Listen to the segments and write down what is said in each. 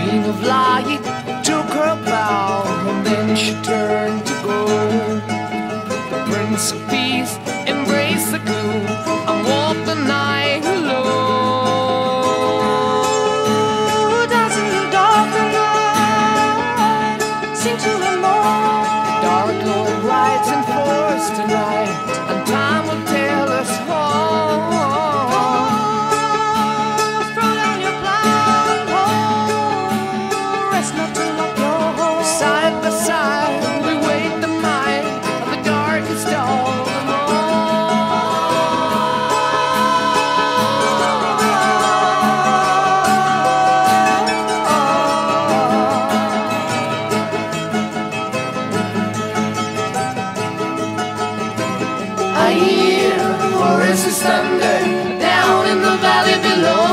Queen of Light took her bow, and then she turned to go. The Prince of Peace embraced the gloom and walked the night alone. Dancing in the dark of night, sing to the morn. Dark Lord rides in force tonight, and time will tell us all. Throw down your plow and hoe, rest not to lock your hole. Side by side, we wait the might of the darkest of them all. I hear voices thunder down in the valley below.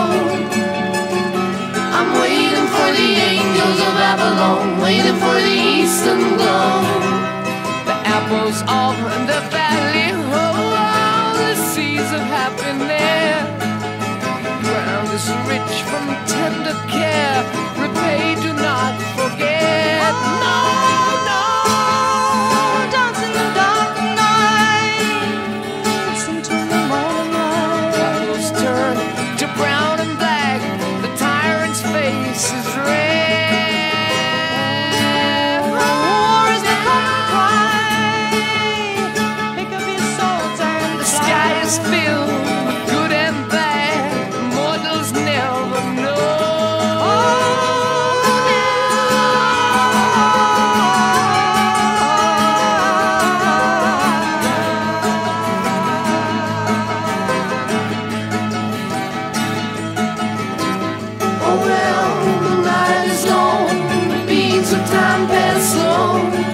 I'm waiting for the angels of Avalon, waiting for the eastern glow. The apples of the valley, oh, all the seeds of happiness. Ground is rich from tender care, repay, do not forget. No, no. Dance in the dark of night, sing to the morning light. Clouds turn to brown and black, the tyrant's face is red. War is the common cry, pick up your swords and The sky is filled with good and bad, mortals never know. Oh well, the night is long, the beats of time pass slow.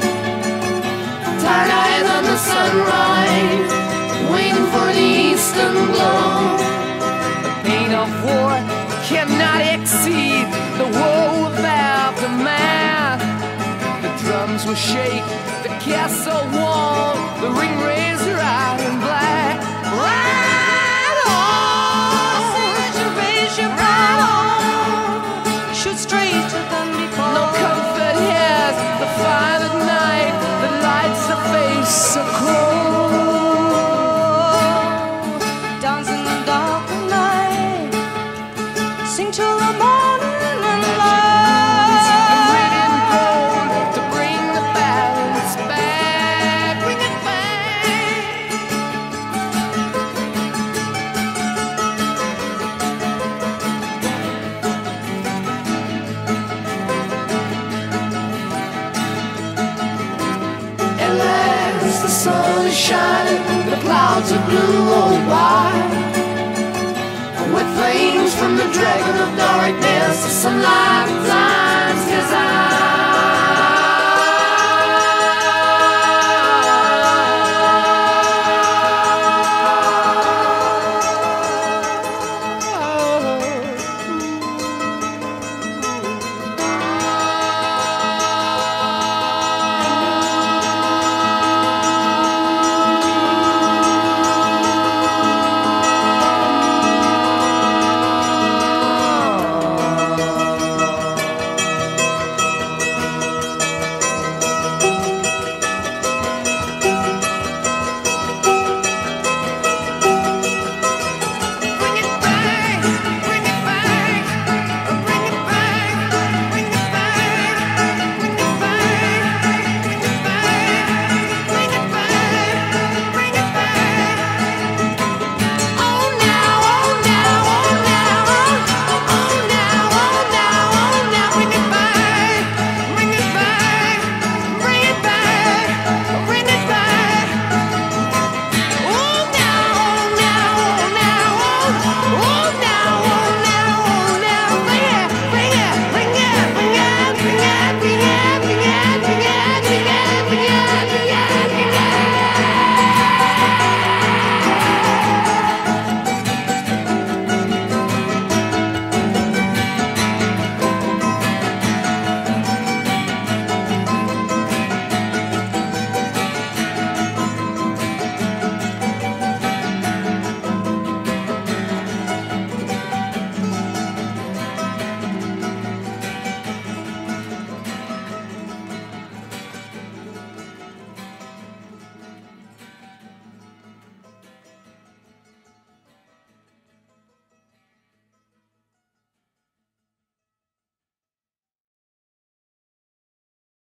Tired eyes on the sunrise, waiting for the eastern glow. The pain of war cannot exceed the woe of aftermath. The drums will shake, the castle wall, the ring razor iron black. Ride on! Raise your brow, shoot straight to them before. No comfort has the fire at night that lights the face so cold. Dance in the dark of night, sing till the morning and light. Written gold to bring the balance back, bring it back. At last the sun is shining, the clouds are blue or white. With flames from the dragon of darkness, the sunlight flies.